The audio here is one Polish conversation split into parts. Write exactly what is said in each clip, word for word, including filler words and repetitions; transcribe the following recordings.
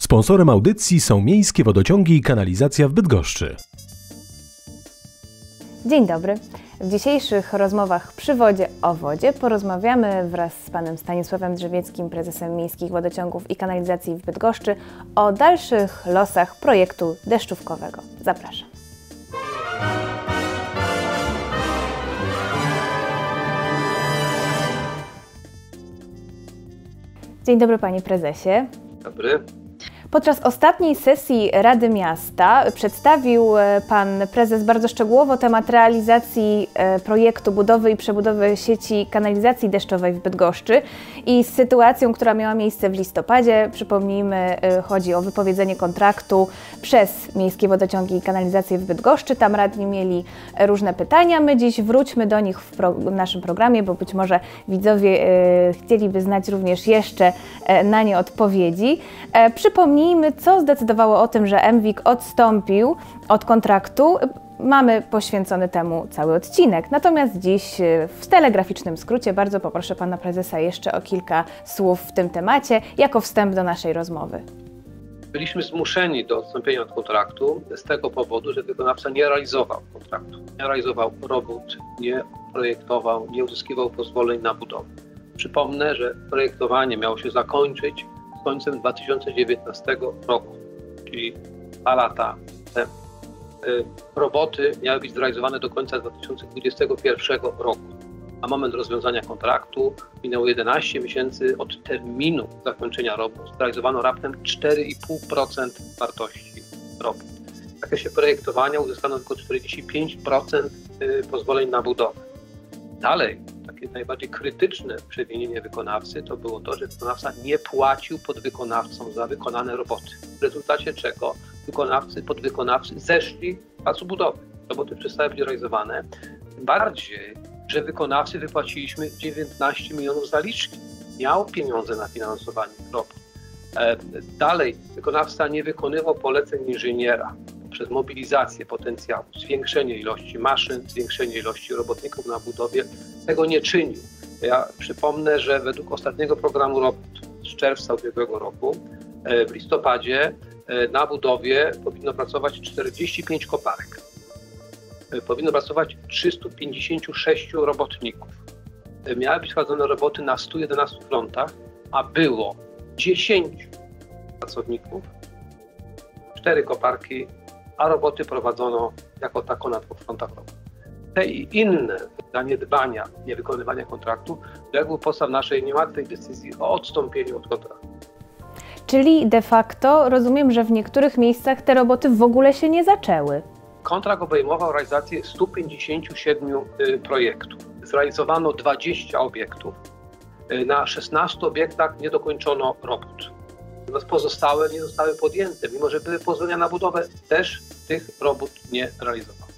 Sponsorem audycji są Miejskie Wodociągi i Kanalizacja w Bydgoszczy. Dzień dobry. W dzisiejszych rozmowach przy wodzie o wodzie porozmawiamy wraz z panem Stanisławem Drzewieckim, prezesem Miejskich Wodociągów i Kanalizacji w Bydgoszczy, o dalszych losach projektu deszczówkowego. Zapraszam. Dzień dobry, panie prezesie. Dobry. Podczas ostatniej sesji Rady Miasta przedstawił pan prezes bardzo szczegółowo temat realizacji projektu budowy i przebudowy sieci kanalizacji deszczowej w Bydgoszczy i z sytuacją, która miała miejsce w listopadzie. Przypomnijmy, chodzi o wypowiedzenie kontraktu przez Miejskie Wodociągi i Kanalizację w Bydgoszczy. Tam radni mieli różne pytania. My dziś wróćmy do nich w, pro w naszym programie, bo być może widzowie e, chcieliby znać również jeszcze e, na nie odpowiedzi. E, przypomnijmy, co zdecydowało o tym, że M W I K odstąpił od kontraktu. Mamy poświęcony temu cały odcinek. Natomiast dziś w telegraficznym skrócie bardzo poproszę pana prezesa jeszcze o kilka słów w tym temacie, jako wstęp do naszej rozmowy. Byliśmy zmuszeni do odstąpienia od kontraktu z tego powodu, że wykonawca nie realizował kontraktu. Nie realizował robót, nie projektował, nie uzyskiwał pozwoleń na budowę. Przypomnę, że projektowanie miało się zakończyć z końcem dwa tysiące dziewiętnastego roku, czyli dwa lata temu. Roboty miały być zrealizowane do końca dwa tysiące dwudziestego pierwszego roku. Na moment rozwiązania kontraktu minęło jedenaście miesięcy od terminu zakończenia robót. Zrealizowano raptem cztery i pół procent wartości robót. W zakresie projektowania uzyskano tylko czterdzieści pięć procent pozwoleń na budowę. Dalej, takie najbardziej krytyczne przewinienie wykonawcy to było to, że wykonawca nie płacił podwykonawcom za wykonane roboty. W rezultacie czego wykonawcy, podwykonawcy zeszli z placu budowy. Roboty przestały być realizowane. Tym bardziej, że wykonawcy wypłaciliśmy dziewiętnaście milionów zaliczki. Miał pieniądze na finansowanie robót. Dalej, wykonawca nie wykonywał poleceń inżyniera przez mobilizację potencjału, zwiększenie ilości maszyn, zwiększenie ilości robotników na budowie. Tego nie czynił. Ja przypomnę, że według ostatniego programu robót z czerwca ubiegłego roku w listopadzie na budowie powinno pracować czterdzieści pięć koparek. Powinno pracować trzystu pięćdziesięciu sześciu robotników. Miały być prowadzone roboty na stu jedenastu frontach, a było dziesięciu pracowników, cztery koparki, a roboty prowadzono jako tako na dwóch frontach robót. Te i inne zaniedbania niewykonywania kontraktu legły u podstaw naszej niełatwej decyzji o odstąpieniu od kontraktu. Czyli de facto rozumiem, że w niektórych miejscach te roboty w ogóle się nie zaczęły. Kontrakt obejmował realizację stu pięćdziesięciu siedmiu projektów. Zrealizowano dwadzieścia obiektów. Na szesnastu obiektach nie dokończono robót. Natomiast pozostałe nie zostały podjęte. Mimo że były pozwolenia na budowę, też tych robót nie realizowano.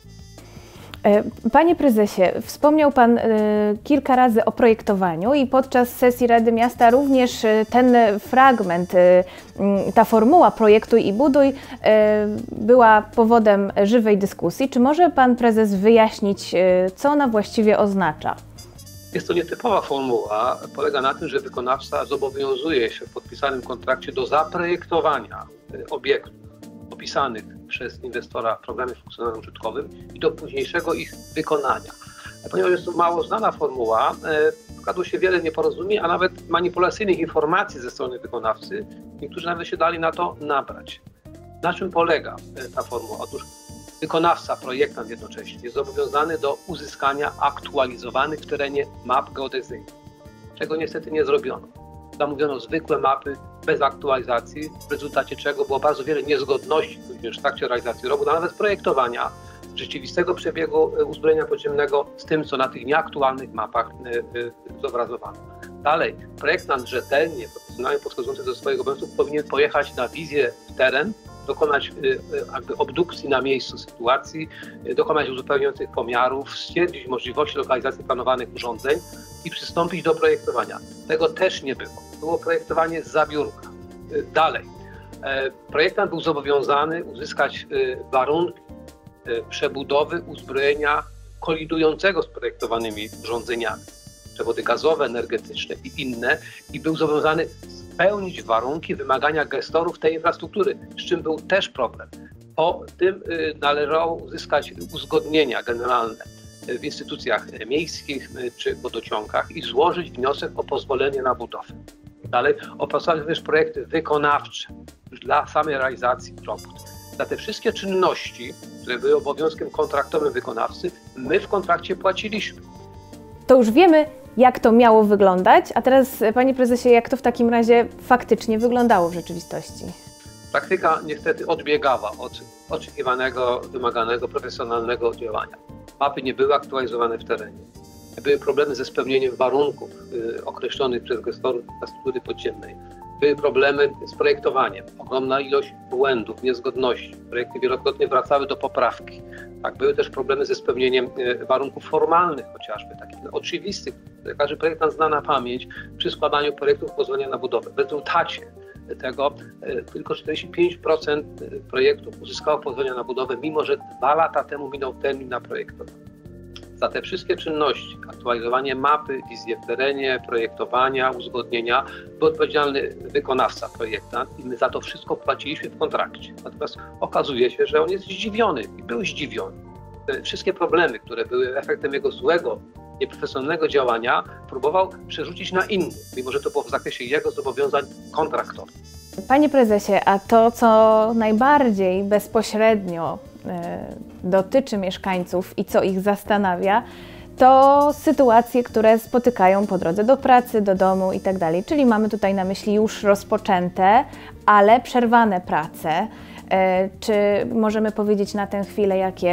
Panie prezesie, wspomniał pan y, kilka razy o projektowaniu i podczas sesji Rady Miasta również y, ten fragment, y, y, ta formuła projektuj i buduj y, była powodem żywej dyskusji. Czy może pan prezes wyjaśnić, y, co ona właściwie oznacza? Jest to nietypowa formuła. Polega na tym, że wykonawca zobowiązuje się w podpisanym kontrakcie do zaprojektowania y, obiektów opisanych przez inwestora w programie funkcjonalnym użytkowym i do późniejszego ich wykonania. Ponieważ jest to mało znana formuła, pokazało się wiele nieporozumień, a nawet manipulacyjnych informacji ze strony wykonawcy. Niektórzy nawet się dali na to nabrać. Na czym polega ta formuła? Otóż wykonawca, projektant jednocześnie jest zobowiązany do uzyskania aktualizowanych w terenie map geodezyjnych, czego niestety nie zrobiono. Zamówiono zwykłe mapy bez aktualizacji, w rezultacie czego było bardzo wiele niezgodności również w trakcie realizacji robót, a nawet projektowania rzeczywistego przebiegu uzbrojenia podziemnego z tym, co na tych nieaktualnych mapach zobrazowano. Dalej, projektant rzetelnie, profesjonalnie podchodzący do swoich obowiązków powinien pojechać na wizję w teren, dokonać jakby obdukcji na miejscu sytuacji, dokonać uzupełniających pomiarów, stwierdzić możliwości lokalizacji planowanych urządzeń i przystąpić do projektowania. Tego też nie było. Było projektowanie zza biurka. Dalej, projektant był zobowiązany uzyskać warunki przebudowy uzbrojenia kolidującego z projektowanymi urządzeniami, przewody gazowe, energetyczne i inne, i był zobowiązany spełnić warunki, wymagania gestorów tej infrastruktury, z czym był też problem. Po tym należało uzyskać uzgodnienia generalne w instytucjach miejskich czy wodociągach i złożyć wniosek o pozwolenie na budowę. Dalej opracować również projekty wykonawcze już dla samej realizacji robót. Za te wszystkie czynności, które były obowiązkiem kontraktowym wykonawcy, my w kontrakcie płaciliśmy. To już wiemy, jak to miało wyglądać, a teraz, panie prezesie, jak to w takim razie faktycznie wyglądało w rzeczywistości? Praktyka niestety odbiegała od oczekiwanego, wymaganego, profesjonalnego działania. Mapy nie były aktualizowane w terenie. Były problemy ze spełnieniem warunków y, określonych przez gestorów infrastruktury podziemnej. Były problemy z projektowaniem. Ogromna ilość błędów, niezgodności. Projekty wielokrotnie wracały do poprawki. Tak, były też problemy ze spełnieniem y, warunków formalnych chociażby, takich oczywistych, które każdy projektant zna na pamięć przy składaniu projektów pozwolenia na budowę. W rezultacie tego y, tylko czterdzieści pięć procent projektów uzyskało pozwolenia na budowę, mimo że dwa lata temu minął termin na projektowanie. Za te wszystkie czynności, aktualizowanie mapy, wizję w terenie, projektowania, uzgodnienia, był odpowiedzialny wykonawca, projektant i my za to wszystko płaciliśmy w kontrakcie. Natomiast okazuje się, że on jest zdziwiony i był zdziwiony. Te wszystkie problemy, które były efektem jego złego, nieprofesjonalnego działania, próbował przerzucić na innych, mimo że to było w zakresie jego zobowiązań kontraktowych. Panie prezesie, a to, co najbardziej bezpośrednio dotyczy mieszkańców i co ich zastanawia, to sytuacje, które spotykają po drodze do pracy, do domu i tak dalej. Czyli mamy tutaj na myśli już rozpoczęte, ale przerwane prace. Czy możemy powiedzieć na tę chwilę, jakie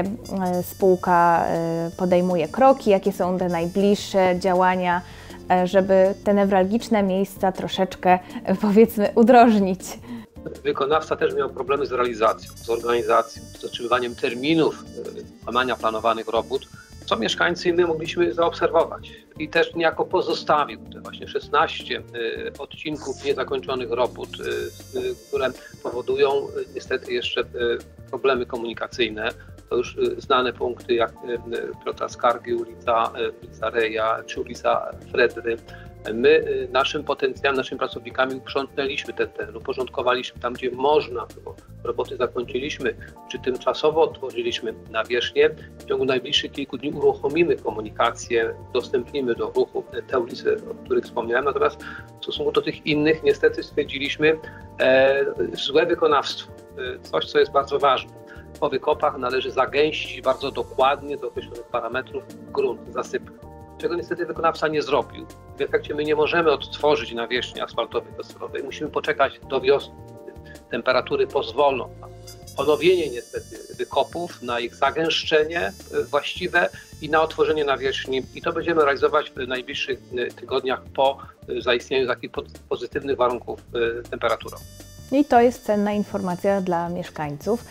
spółka podejmuje kroki, jakie są te najbliższe działania, żeby te newralgiczne miejsca troszeczkę, powiedzmy, udrożnić? Wykonawca też miał problemy z realizacją, z organizacją, z otrzymywaniem terminów wykonania planowanych robót, co mieszkańcy i my mogliśmy zaobserwować. I też niejako pozostawił te właśnie szesnaście odcinków niezakończonych robót, które powodują niestety jeszcze problemy komunikacyjne. To już znane punkty jak Piotra Skargi, ulica, ulica Reja czy ulica Fredry. My naszym potencjałem, naszymi pracownikami uprzątnęliśmy ten teren, uporządkowaliśmy tam, gdzie można było. Roboty zakończyliśmy, czy tymczasowo otworzyliśmy nawierzchnię. W ciągu najbliższych kilku dni uruchomimy komunikację, udostępnimy do ruchu te ulice, o których wspomniałem. Natomiast w stosunku do tych innych niestety stwierdziliśmy e, złe wykonawstwo, e, coś, co jest bardzo ważne. Po wykopach należy zagęścić bardzo dokładnie do określonych parametrów grunt, zasypkę, czego niestety wykonawca nie zrobił. W efekcie my nie możemy odtworzyć nawierzchni asfaltowej, docelowej. Musimy poczekać do wiosny. Temperatury pozwolą na ponowienie niestety wykopów, na ich zagęszczenie właściwe i na otworzenie nawierzchni. I to będziemy realizować w najbliższych tygodniach po zaistnieniu takich pozytywnych warunków temperaturowych. I to jest cenna informacja dla mieszkańców.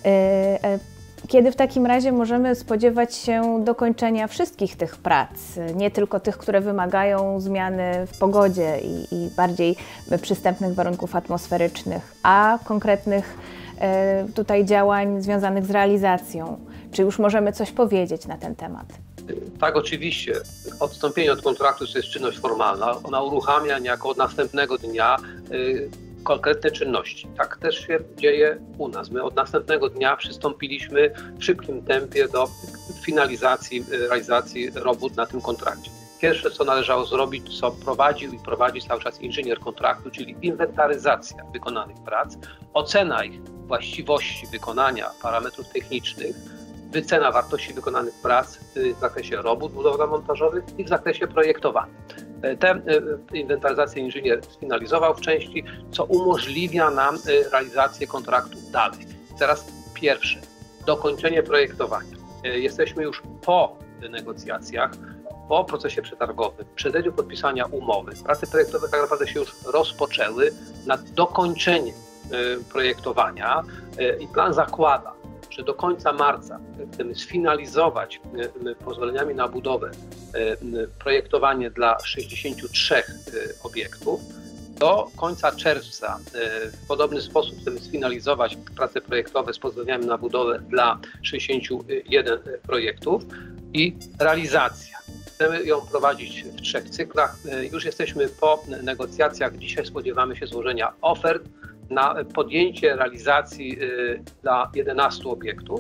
Kiedy w takim razie możemy spodziewać się dokończenia wszystkich tych prac, nie tylko tych, które wymagają zmiany w pogodzie i, i bardziej przystępnych warunków atmosferycznych, a konkretnych e, tutaj działań związanych z realizacją? Czy już możemy coś powiedzieć na ten temat? Tak, oczywiście. Odstąpienie od kontraktu to jest czynność formalna. Ona uruchamia niejako od następnego dnia y, konkretne czynności. Tak też się dzieje u nas. My od następnego dnia przystąpiliśmy w szybkim tempie do finalizacji, realizacji robót na tym kontrakcie. Pierwsze, co należało zrobić, co prowadził i prowadzi cały czas inżynier kontraktu, czyli inwentaryzacja wykonanych prac, ocena ich właściwości wykonania, parametrów technicznych, wycena wartości wykonanych prac w zakresie robót budowlano-montażowych i w zakresie projektowania. Tę inwentaryzację inżynier sfinalizował w części, co umożliwia nam realizację kontraktu dalej. Teraz pierwsze, dokończenie projektowania. Jesteśmy już po negocjacjach, po procesie przetargowym, w przededniu podpisania umowy. Prace projektowe tak naprawdę się już rozpoczęły nad dokończeniem projektowania i plan zakłada, że do końca marca chcemy sfinalizować pozwoleniami na budowę projektowanie dla sześćdziesięciu trzech obiektów. Do końca czerwca w podobny sposób chcemy sfinalizować prace projektowe z pozwoleniami na budowę dla sześćdziesięciu jeden projektów i realizacja. Chcemy ją prowadzić w trzech cyklach. Już jesteśmy po negocjacjach. Dzisiaj spodziewamy się złożenia ofert na podjęcie realizacji dla jedenastu obiektów.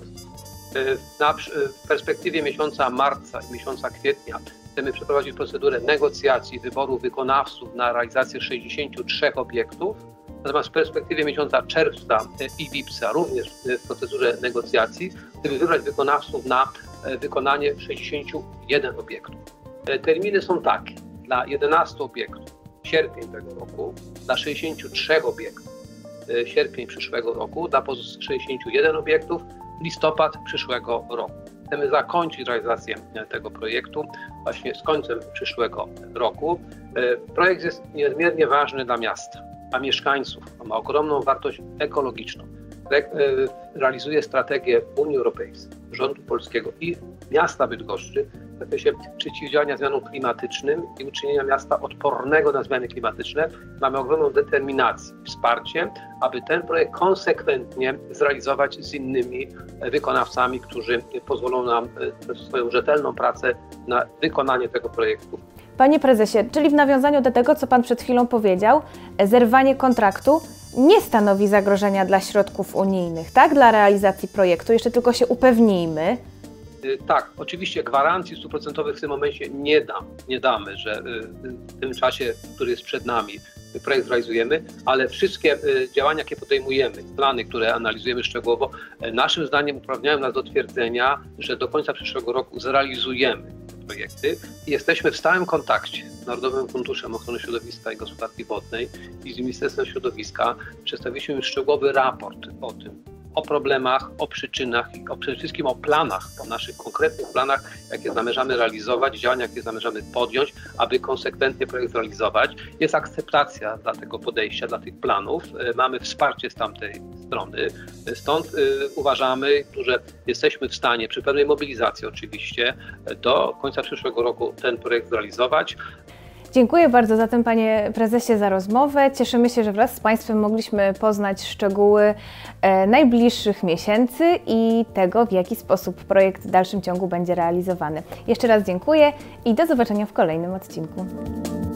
Na, w perspektywie miesiąca marca i miesiąca kwietnia chcemy przeprowadzić procedurę negocjacji wyboru wykonawców na realizację sześćdziesięciu trzech obiektów. Natomiast w perspektywie miesiąca czerwca i lipca również w procedurze negocjacji chcemy wybrać wykonawców na wykonanie sześćdziesięciu jeden obiektów. Terminy są takie: dla jedenastu obiektów sierpień tego roku, dla sześćdziesięciu trzech obiektów sierpień przyszłego roku, dla pozostałych sześćdziesięciu jeden obiektów listopad przyszłego roku. Chcemy zakończyć realizację tego projektu właśnie z końcem przyszłego roku. Projekt jest niezmiernie ważny dla miasta, dla mieszkańców, ma ogromną wartość ekologiczną. Projekt realizuje strategię Unii Europejskiej, rządu polskiego i miasta Bydgoszczy w zakresie przeciwdziałania zmianom klimatycznym i uczynienia miasta odpornego na zmiany klimatyczne. Mamy ogromną determinację i wsparcie, aby ten projekt konsekwentnie zrealizować z innymi wykonawcami, którzy pozwolą nam swoją rzetelną pracę na wykonanie tego projektu. Panie prezesie, czyli w nawiązaniu do tego, co pan przed chwilą powiedział, zerwanie kontraktu nie stanowi zagrożenia dla środków unijnych, tak? Dla realizacji projektu. Jeszcze tylko się upewnijmy. Tak, oczywiście gwarancji stuprocentowych w tym momencie nie dam, nie damy, że w tym czasie, który jest przed nami, projekt realizujemy, ale wszystkie działania, jakie podejmujemy, plany, które analizujemy szczegółowo, naszym zdaniem uprawniają nas do twierdzenia, że do końca przyszłego roku zrealizujemy te projekty i jesteśmy w stałym kontakcie z Narodowym Funduszem Ochrony Środowiska i Gospodarki Wodnej i z Ministerstwem Środowiska. Przedstawiliśmy już szczegółowy raport o tym, o problemach, o przyczynach i o, przede wszystkim o planach, o naszych konkretnych planach, jakie zamierzamy realizować, działania, jakie zamierzamy podjąć, aby konsekwentnie projekt realizować. Jest akceptacja dla tego podejścia, dla tych planów. Mamy wsparcie z tamtej strony. Stąd y, uważamy, że jesteśmy w stanie, przy pewnej mobilizacji oczywiście, do końca przyszłego roku ten projekt zrealizować. Dziękuję bardzo zatem, panie prezesie, za rozmowę. Cieszymy się, że wraz z państwem mogliśmy poznać szczegóły e, najbliższych miesięcy i tego, w jaki sposób projekt w dalszym ciągu będzie realizowany. Jeszcze raz dziękuję i do zobaczenia w kolejnym odcinku.